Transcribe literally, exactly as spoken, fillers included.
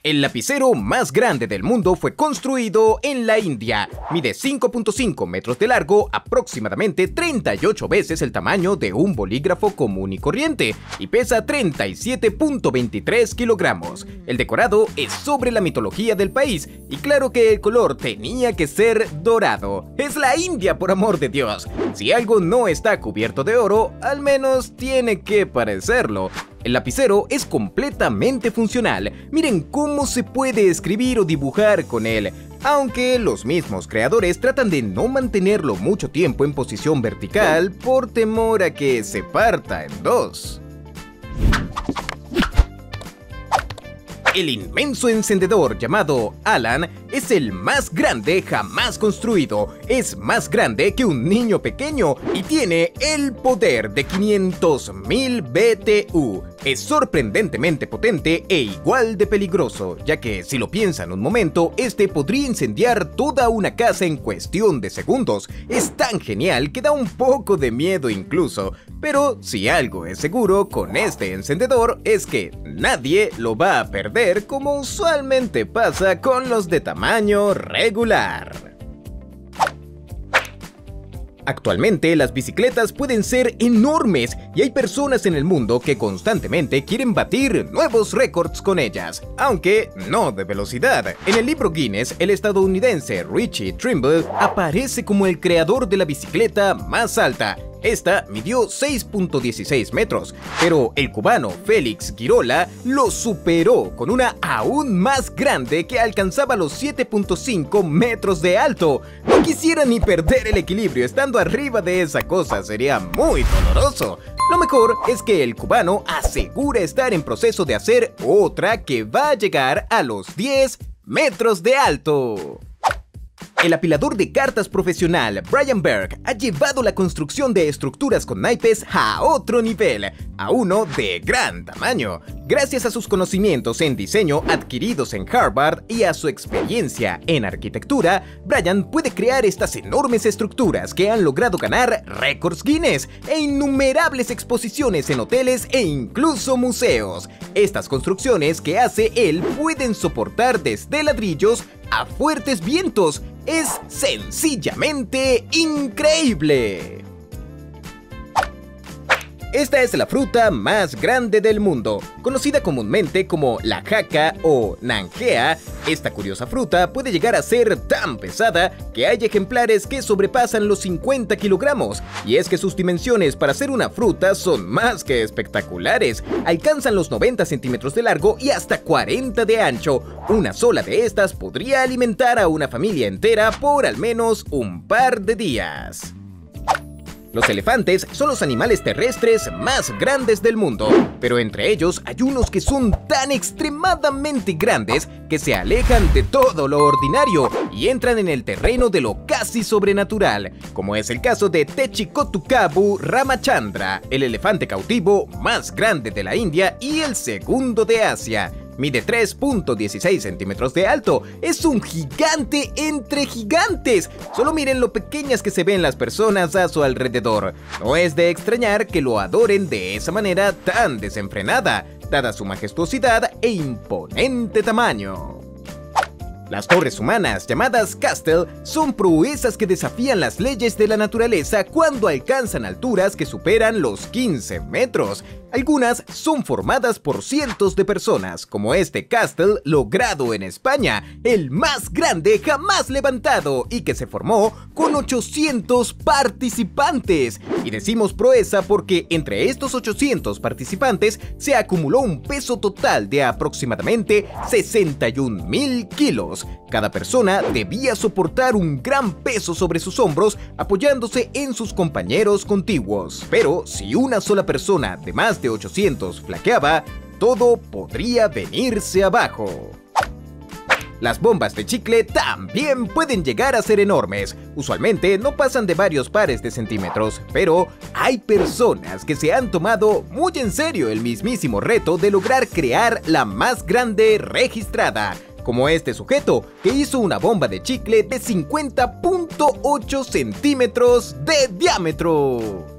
El lapicero más grande del mundo fue construido en la India. Mide cinco punto cinco metros de largo, aproximadamente treinta y ocho veces el tamaño de un bolígrafo común y corriente, y pesa treinta y siete punto veintitrés kilogramos. El decorado es sobre la mitología del país, y claro que el color tenía que ser dorado. ¡Es la India, por amor de Dios! Si algo no está cubierto de oro, al menos tiene que parecerlo. El lapicero es completamente funcional. Miren cómo se puede escribir o dibujar con él, aunque los mismos creadores tratan de no mantenerlo mucho tiempo en posición vertical por temor a que se parta en dos. El inmenso encendedor llamado Alan es el más grande jamás construido. Es más grande que un niño pequeño y tiene el poder de quinientos mil B T U. Es sorprendentemente potente e igual de peligroso, ya que si lo piensan un momento, este podría incendiar toda una casa en cuestión de segundos. Es tan genial que da un poco de miedo incluso. Pero si algo es seguro con este encendedor es que nadie lo va a perder, como usualmente pasa con los de tamaño regular. Actualmente las bicicletas pueden ser enormes y hay personas en el mundo que constantemente quieren batir nuevos récords con ellas, aunque no de velocidad. En el libro Guinness, el estadounidense Richie Trimble aparece como el creador de la bicicleta más alta. Esta midió seis punto dieciséis metros, pero el cubano Félix Girola lo superó con una aún más grande que alcanzaba los siete punto cinco metros de alto. No quisiera ni perder el equilibrio estando arriba de esa cosa, sería muy doloroso. Lo mejor es que el cubano asegura estar en proceso de hacer otra que va a llegar a los diez metros de alto. El apilador de cartas profesional Brian Berg ha llevado la construcción de estructuras con naipes a otro nivel, a uno de gran tamaño. Gracias a sus conocimientos en diseño adquiridos en Harvard y a su experiencia en arquitectura, Brian puede crear estas enormes estructuras que han logrado ganar récords Guinness e innumerables exposiciones en hoteles e incluso museos. Estas construcciones que hace él pueden soportar desde ladrillos a fuertes vientos. Es sencillamente increíble. Esta es la fruta más grande del mundo, conocida comúnmente como la jaca o nangea. Esta curiosa fruta puede llegar a ser tan pesada que hay ejemplares que sobrepasan los cincuenta kilogramos, y es que sus dimensiones para ser una fruta son más que espectaculares. Alcanzan los noventa centímetros de largo y hasta cuarenta de ancho. Una sola de estas podría alimentar a una familia entera por al menos un par de días. Los elefantes son los animales terrestres más grandes del mundo, pero entre ellos hay unos que son tan extremadamente grandes que se alejan de todo lo ordinario y entran en el terreno de lo casi sobrenatural, como es el caso de Techikotukabu Ramachandra, el elefante cautivo más grande de la India y el segundo de Asia. Mide tres punto dieciséis centímetros de alto. Es un gigante entre gigantes. Solo miren lo pequeñas que se ven las personas a su alrededor. No es de extrañar que lo adoren de esa manera tan desenfrenada, dada su majestuosidad e imponente tamaño. Las torres humanas, llamadas castle, son proezas que desafían las leyes de la naturaleza cuando alcanzan alturas que superan los quince metros. Algunas son formadas por cientos de personas, como este castle logrado en España, el más grande jamás levantado y que se formó con ochocientos participantes. Y decimos proeza porque entre estos ochocientos participantes se acumuló un peso total de aproximadamente sesenta y un mil kilos. Cada persona debía soportar un gran peso sobre sus hombros apoyándose en sus compañeros contiguos. Pero si una sola persona de más de ochocientos flaqueaba, todo podría venirse abajo. Las bombas de chicle también pueden llegar a ser enormes. Usualmente no pasan de varios pares de centímetros, pero hay personas que se han tomado muy en serio el mismísimo reto de lograr crear la más grande registrada, como este sujeto que hizo una bomba de chicle de cincuenta punto ocho centímetros de diámetro.